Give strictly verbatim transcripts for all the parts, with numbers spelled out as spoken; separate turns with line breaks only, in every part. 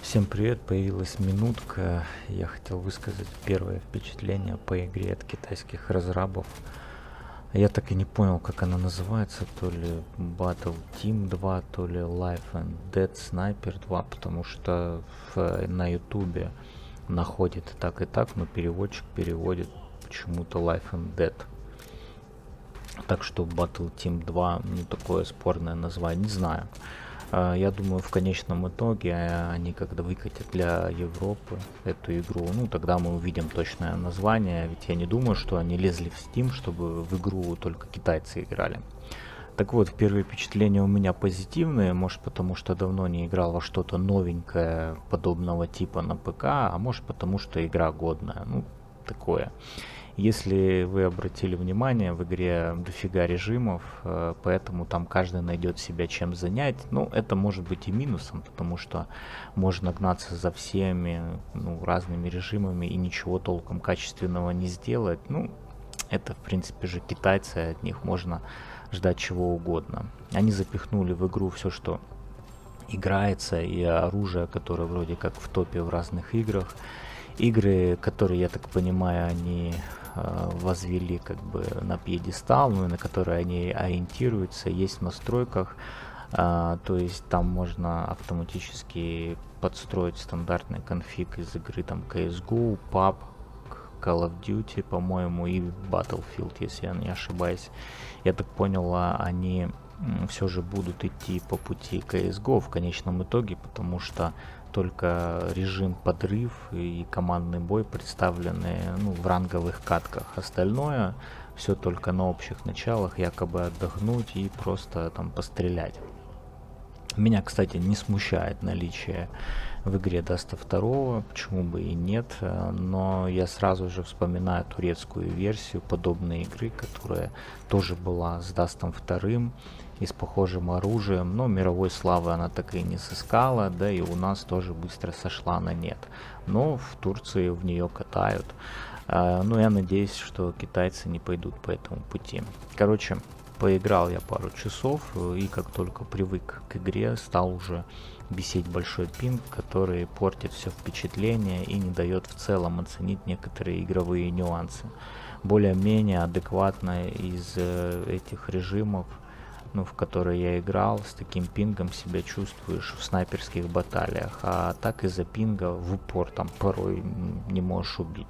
Всем привет, появилась минутка. Я хотел высказать первое впечатление по игре от китайских разрабов. Я так и не понял, как она называется, то ли Battle Team два, то ли Life and Dead Sniper два, потому что в, на ютубе находит так и так, но переводчик переводит почему-то Life and Dead. Так что Battle Team два, ну, такое спорное название, не знаю. Я думаю, в конечном итоге они, когда выкатят для Европы эту игру, ну, тогда мы увидим точное название, ведь я не думаю, что они лезли в Steam, чтобы в игру только китайцы играли. Так вот, первые впечатления у меня позитивные, может потому что давно не играл во что-то новенькое подобного типа на ПК, а может потому что игра годная, ну, такое. Если вы обратили внимание, в игре дофига режимов, поэтому там каждый найдет себя чем занять. Ну, это может быть и минусом, потому что можно гнаться за всеми, ну, разными режимами и ничего толком качественного не сделать. Ну, это, в принципе же, китайцы, от них можно ждать чего угодно. Они запихнули в игру все, что играется, и оружие, которое вроде как в топе в разных играх. Игры, которые, я так понимаю, они э, возвели как бы на пьедестал, ну и на которые они ориентируются, есть в настройках, э, то есть там можно автоматически подстроить стандартный конфиг из игры, там си эс го, пабг, Call of Duty, по-моему, и Battlefield, если я не ошибаюсь. Я так понял, они все же будут идти по пути си эс го в конечном итоге, потому что только режим подрыв и командный бой представлены, ну, в ранговых катках. Остальное все только на общих началах, якобы отдохнуть и просто там пострелять. Меня, кстати, не смущает наличие в игре Даста два, почему бы и нет, но я сразу же вспоминаю турецкую версию подобной игры, которая тоже была с Дастом два и с похожим оружием, но мировой славы она так и не сыскала, да и у нас тоже быстро сошла на нет. Но в Турции в нее катают. Но я надеюсь, что китайцы не пойдут по этому пути. Короче, поиграл я пару часов, и как только привык к игре, стал уже бесить большой пинг, который портит все впечатление и не дает в целом оценить некоторые игровые нюансы. Более-менее адекватно из э, этих режимов, ну, в которые я играл, с таким пингом себя чувствуешь в снайперских баталиях, а так из-за пинга в упор там порой не можешь убить.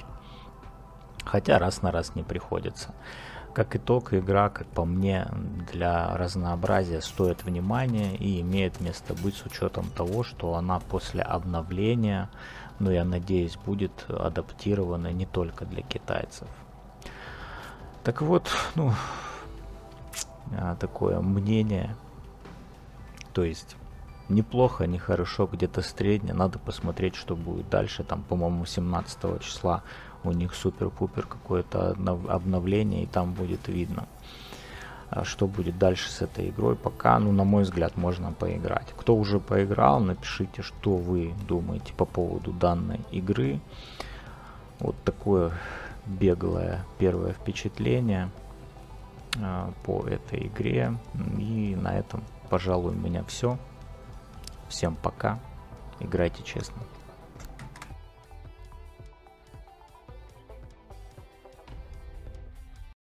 Хотя раз на раз не приходится. Как итог, игра, как по мне, для разнообразия стоит внимания и имеет место быть с учетом того, что она после обновления, ну, я надеюсь, будет адаптирована не только для китайцев. Так вот, ну, такое мнение, то есть неплохо, не хорошо, где-то среднее, надо посмотреть, что будет дальше. Там, по-моему, семнадцатого числа у них супер-пупер какое-то обновление, и там будет видно, что будет дальше с этой игрой. Пока, ну, на мой взгляд, можно поиграть. Кто уже поиграл, напишите, что вы думаете по поводу данной игры. Вот такое беглое первое впечатление э, по этой игре. И на этом, пожалуй, у меня все. Всем пока. Играйте честно.